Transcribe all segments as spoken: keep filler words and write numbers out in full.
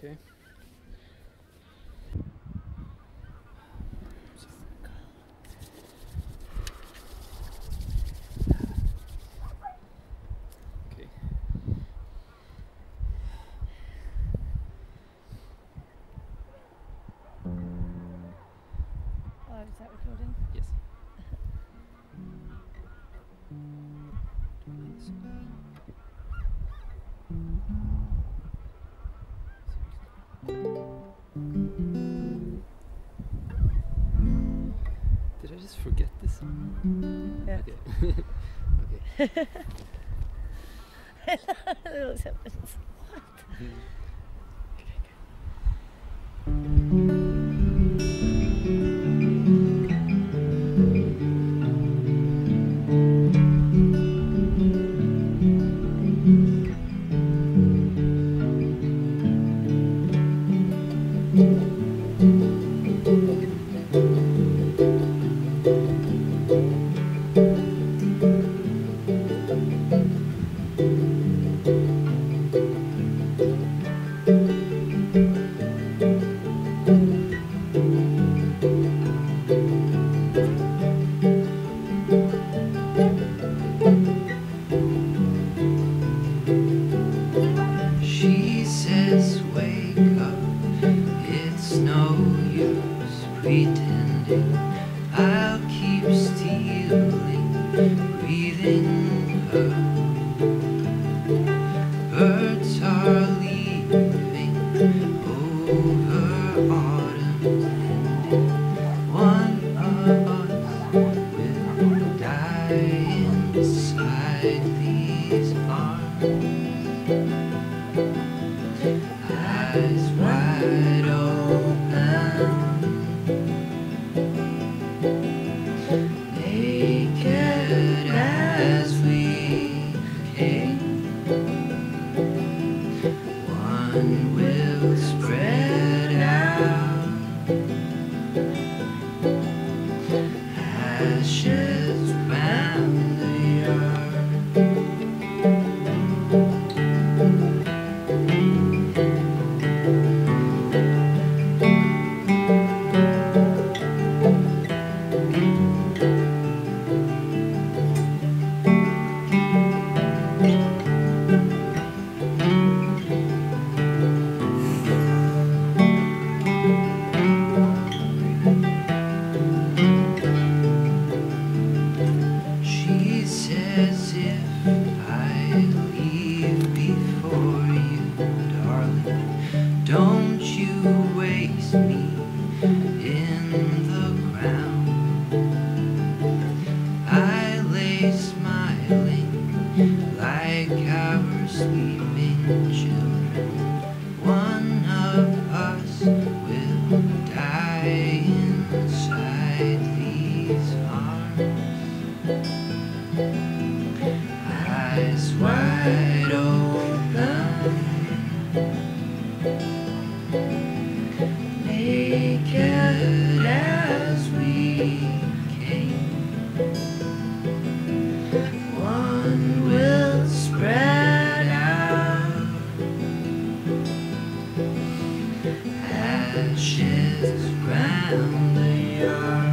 Okay. Okay. Oh, is that recording? Yes. Did I just forget this? Yeah. Okay. Okay. It looks happens. She says, wake up, it's no use pretending. I'll keep stealing, breathing her. Birds are leaving over autumn's ending. One of us will die inside these arms. Eyes wide open, naked as we came. One will spread out, ashes round the yard. She says if I leave before you, darling, don't you waste me in the ground. I lay smiling like our sleeping children. One of us will die inside these arms. Eyes wide open, naked as we came. One will spread out, ashes round the yard.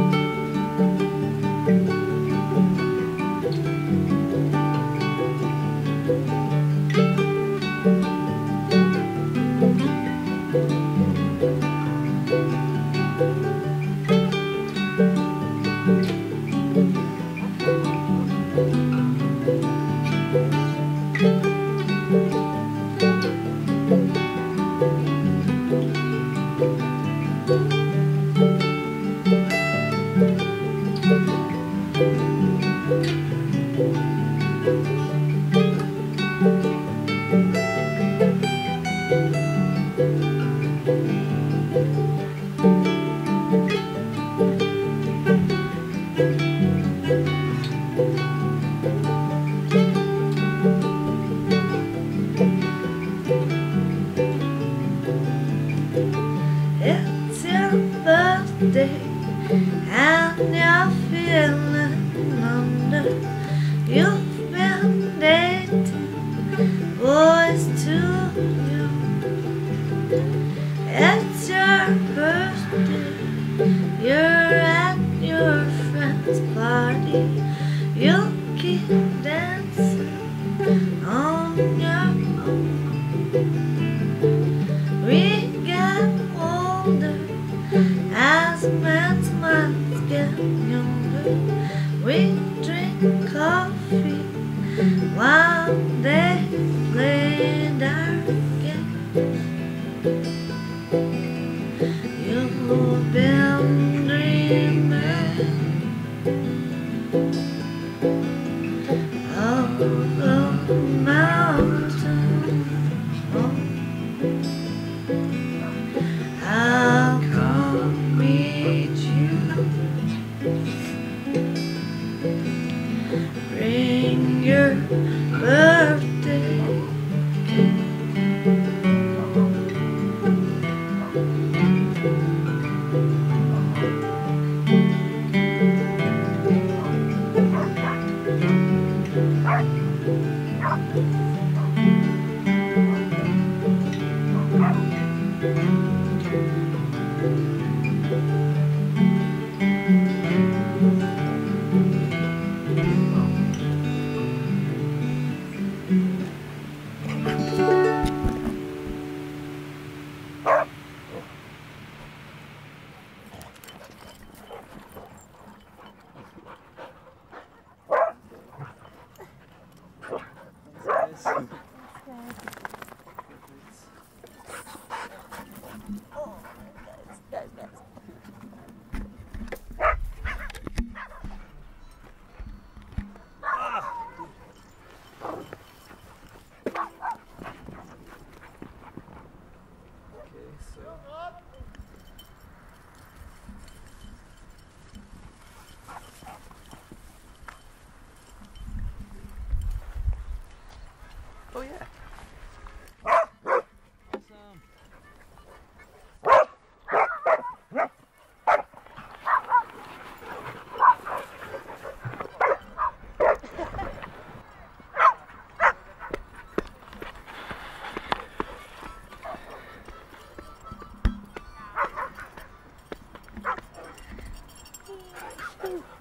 It's your birthday and you're feeling under. You've been dating boys too young. as man's minds get younger, we drink coffee while they play our game. You've been dreaming of the mountain. I'll come meet you. Bring your birthday. Oh yeah. Awesome.